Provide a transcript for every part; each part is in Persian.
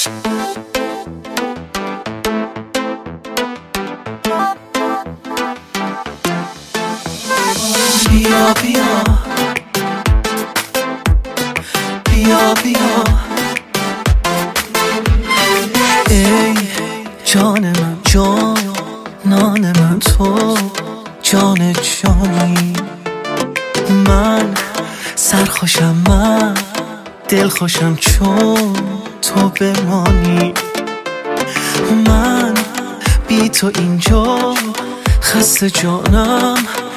بیا بیا بیا بیا ای جان من، جانان من، تو جان جانی. من سرخوشم، من دلخوشم چون تو بمانی. من بی تو اینجا خسته جانم،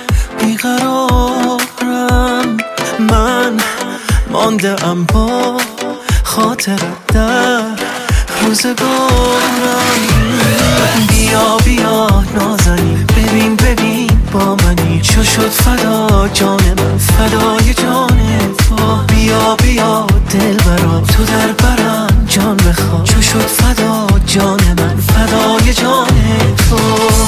بیقرارم. من مانده ام با خاطرت در روزگارم. بیا بیا نازنین، ببین ببین با منی، چو شد فدا جان من، فدای جان تو. بیا بیا دلبرا تو در برم جان بخواه، چو شد فدا جان من، فدای جان تو.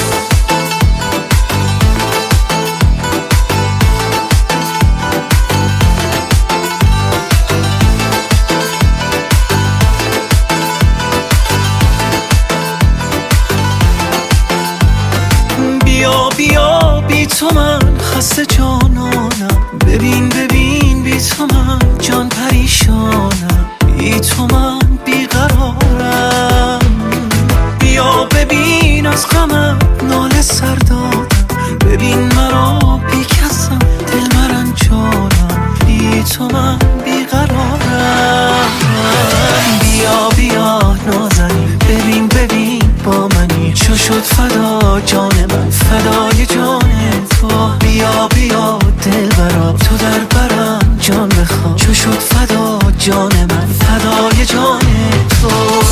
بیا بیا بی تو من خسته جانانم، ببین ببین بی تو من جان پریشانم، بی تو من بیقرارم. بیا ببین از غمم ناله سر دادم، ببین مرا بی کسم دل مرنجانم، بی تو من بیقرارم. بیا بیا نازنین، ببین ببین با منی، چو شد فدا جان من، فدای جان تو. بیا بیا دلبرا تو در برم جان بخواه، چو شد فدا جان من، فدای جان تو.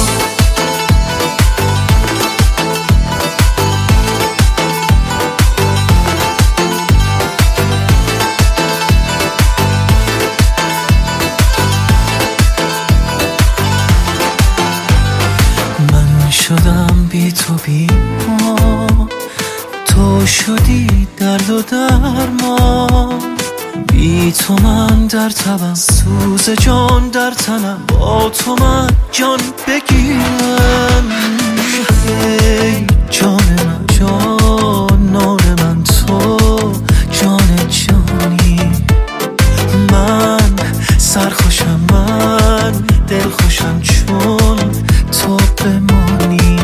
من شدم بی تو بیما، تو شدی درد و درمان. بی تو من در تبم، سوز جان در تنم، با تو من جان بگیرم. ای جان من، جانان من، تو جان جانی. من سرخوشم، من دلخوشم چون تو بمانی.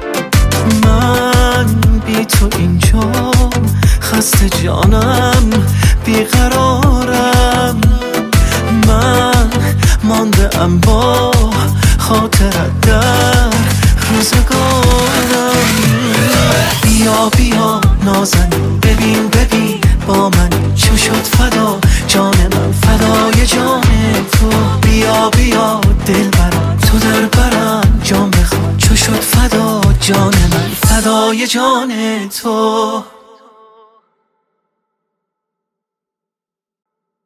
من بی تو اینجا خسته جانم، بیقرارم. من مانده ام با خاطرت در روزگارم. بیا بیا نازنین، ببین ببین با من، چو شد فدا جان من، فدای جان تو. بیا بیا دلبرا تو در برم جان بخواه، چو شد فدا جان من، فدای جان تو.